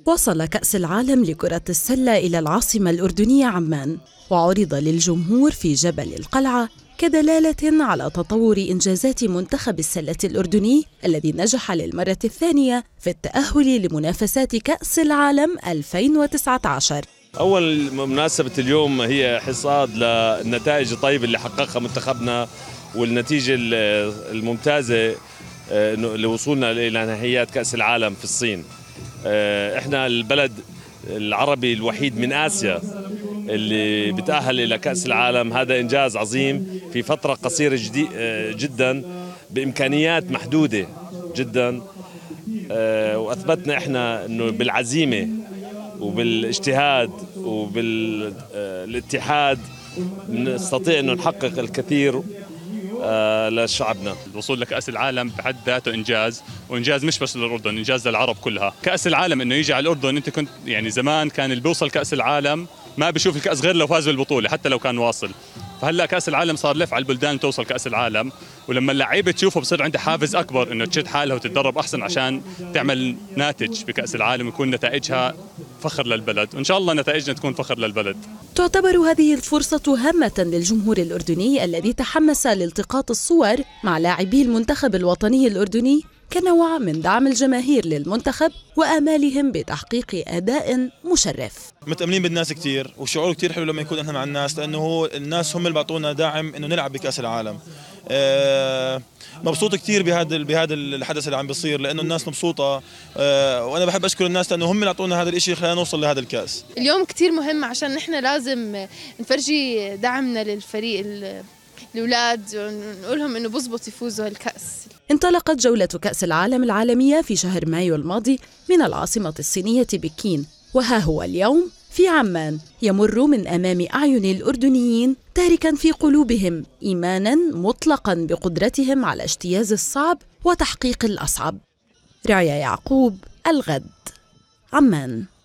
وصل كأس العالم لكرة السلة إلى العاصمة الأردنية عمان، وعرض للجمهور في جبل القلعة كدلالة على تطور إنجازات منتخب السلة الأردني الذي نجح للمرة الثانية في التأهل لمنافسات كأس العالم 2019. أول مناسبة اليوم هي حصاد للنتائج الطيبة اللي حققها منتخبنا والنتيجة الممتازة لوصولنا إلى نهائيات كأس العالم في الصين. إحنا البلد العربي الوحيد من آسيا اللي بتأهل إلى كأس العالم، هذا إنجاز عظيم في فترة قصيرة جدا بإمكانيات محدودة جدا. وأثبتنا إحنا أنه بالعزيمة وبالاجتهاد وبالاتحاد نستطيع أنه نحقق الكثير لشعبنا. الوصول لكأس العالم بحد ذاته إنجاز، وإنجاز مش بس للأردن، إنجاز للعرب كلها. كأس العالم إنه يجي على الأردن، أنت كنت يعني زمان كان اللي بيوصل كأس العالم ما بيشوف الكأس غير لو فاز بالبطولة حتى لو كان واصل. فهلا كأس العالم صار لف على البلدان توصل كأس العالم، ولما اللعيبة تشوفه بصير عندها حافز أكبر إنه تشد حالها وتتدرب أحسن عشان تعمل ناتج بكأس العالم ويكون نتائجها فخر للبلد، وإن شاء الله نتائجنا تكون فخر للبلد. تعتبر هذه الفرصة هامة للجمهور الأردني الذي تحمس لالتقاط الصور مع لاعبي المنتخب الوطني الأردني كنوع من دعم الجماهير للمنتخب وآمالهم بتحقيق أداء مشرف. متأملين بالناس كتير، وشعور كتير حلو لما يكون احنا مع الناس، لأنه الناس هم اللي بعطونا داعم إنه نلعب بكأس العالم. مبسوط كتير بهذا الحدث اللي عم بيصير، لأنه الناس مبسوطة. وأنا بحب أشكر الناس لأنه هم اللي عطونا هذا الإشي خلينا نوصل لهذا الكأس. اليوم كتير مهم عشان نحن لازم نفرجي دعمنا للفريق الأولاد ونقولهم إنه بزبط يفوزوا هالكأس. انطلقت جولة كأس العالم العالمية في شهر مايو الماضي من العاصمة الصينية بكين، وها هو اليوم في عمان يمر من أمام أعين الأردنيين، تاركاً في قلوبهم إيماناً مطلقاً بقدرتهم على اجتياز الصعب وتحقيق الأصعب. رعيا يعقوب، الغد، عمان.